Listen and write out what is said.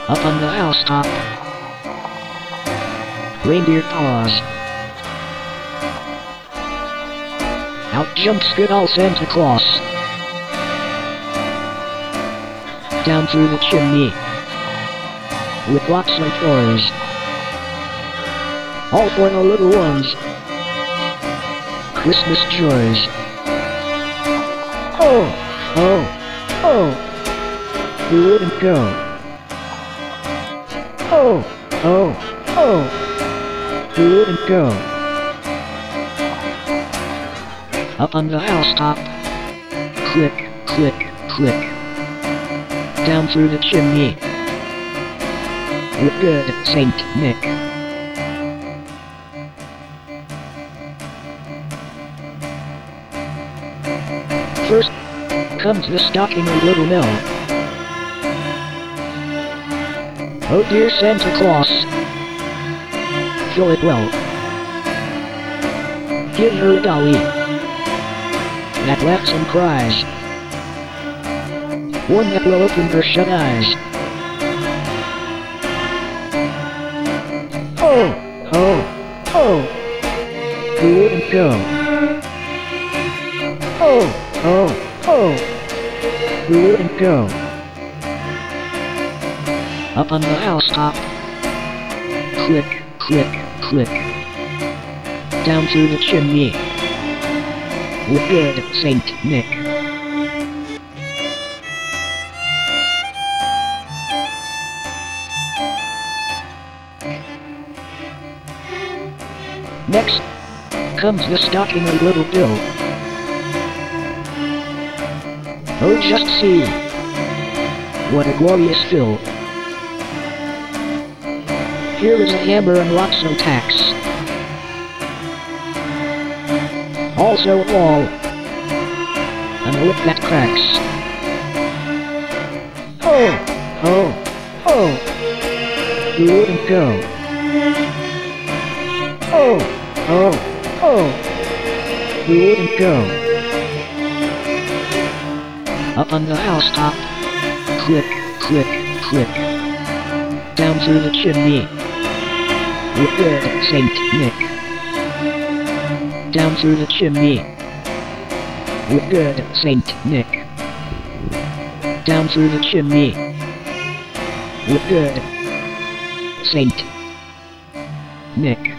Up on the housetop. Reindeer paws. Out jumps good old Santa Claus. Down through the chimney. With lots of toys. All for the little ones. Christmas joys. Oh, oh, oh. Who wouldn't go? Oh, oh, oh. Who wouldn't go? Up on the housetop. Click, click, click. Down through the chimney. With good Saint Nick. First comes the stocking of Little Nell. Oh dear Santa Claus, fill it well. Give her a dolly that laughs and cries, one that will open her shut eyes. Oh, oh, oh, who wouldn't go? Oh, oh, oh, who wouldn't go? Up on the housetop. Click, click, click. Down through the chimney. With good Saint Nick. Next comes the stocking of Little Bill. Oh, just see what a glorious fill. Here is a hammer and lots of tacks. Also a ball and a whip that cracks. Oh, oh, oh, who wouldn't go? Oh, oh, oh, who wouldn't go? Up on the housetop. Click, click, click. Down through the chimney. With good Saint Nick. Down through the chimney. With good Saint Nick. Down through the chimney. With good Saint Nick.